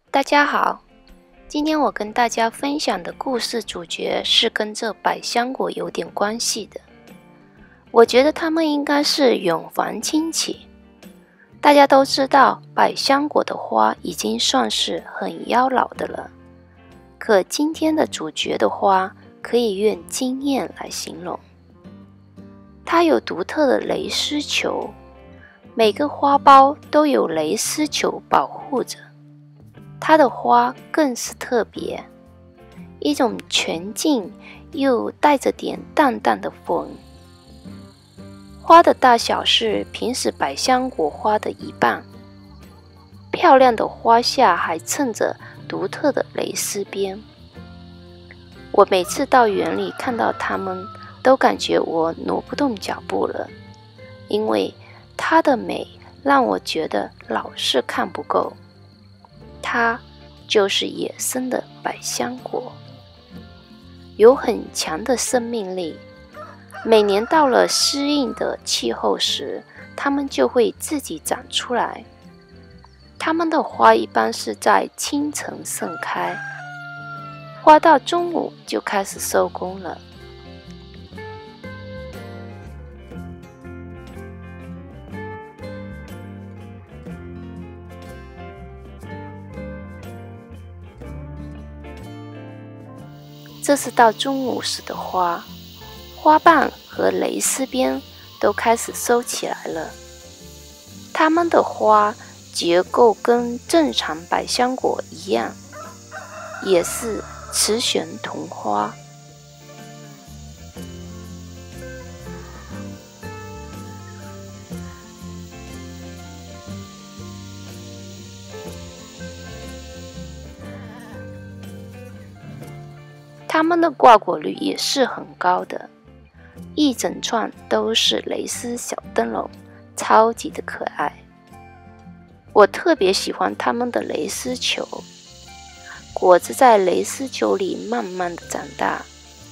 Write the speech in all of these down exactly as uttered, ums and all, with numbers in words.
大家好，今天我跟大家分享的故事主角是跟这百香果有点关系的。我觉得他们应该是远房亲戚。大家都知道，百香果的花已经算是很妖娆的了，可今天的主角的花可以用惊艳来形容。它有独特的蕾丝球，每个花苞都有蕾丝球保护着。它的花更是特别，一种纯净又带着点淡淡的粉。花的大小是平时百香果花的一半，漂亮的花下还衬着独特的蕾丝边。我每次到园里看到它们，都感觉我挪不动脚步了，因为它的美让我觉得老是看不够。它就是野生的百香果，有很强的生命力。每年到了适应的气候时，它们就会自己长出来。它们的花一般是在清晨盛开，花到中午就开始收工了。这是到中午时的花，花瓣和蕾丝边都开始收起来了。它们的花结构跟正常百香果一样，也是雌雄同花。它们的挂果率也是很高的，一整串都是蕾丝小灯笼，超级的可爱。我特别喜欢它们的蕾丝球，果子在蕾丝球里慢慢的长大。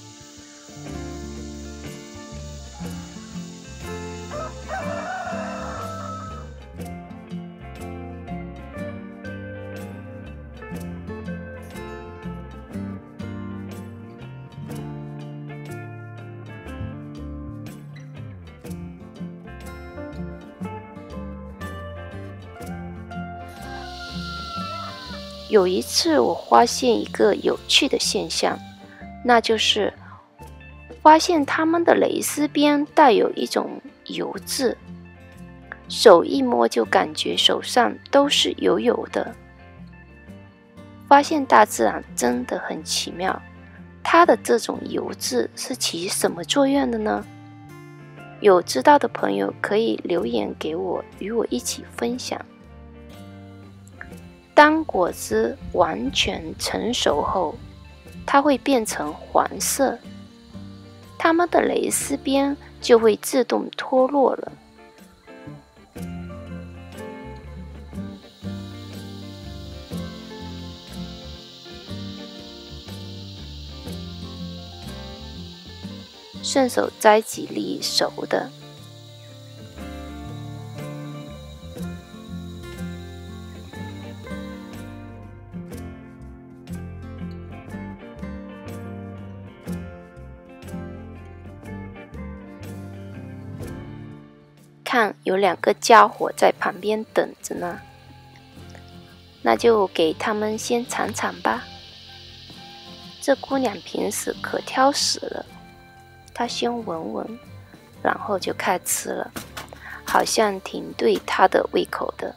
有一次我发现一个有趣的现象，那就是发现它们的蕾丝边带有一种油渍，手一摸就感觉手上都是油油的。发现大自然真的很奇妙，它的这种油渍是起什么作用的呢？有知道的朋友可以留言给我，与我一起分享。当果子完全成熟后，它会变成黄色，它们的蕾丝边就会自动脱落了。顺手摘几粒熟的。看，有两个家伙在旁边等着呢，那就给他们先尝尝吧。这姑娘平时可挑食了，她先闻闻，然后就开吃了，好像挺对她的胃口的。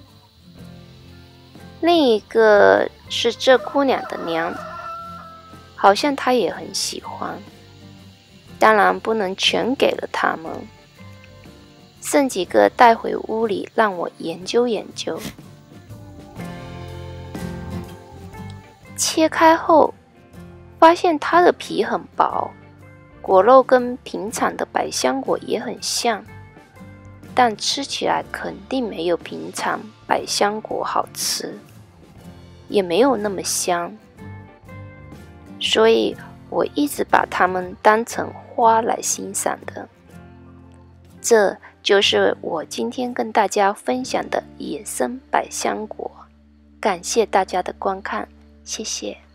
另一个是这姑娘的娘，好像她也很喜欢，当然不能全给了他们。剩几个带回屋里让我研究研究。切开后发现它的皮很薄，果肉跟平常的百香果也很像，但吃起来肯定没有平常百香果好吃，也没有那么香，所以我一直把它们当成花来欣赏的。这就是我今天跟大家分享的野生百香果。 感谢大家的观看，谢谢。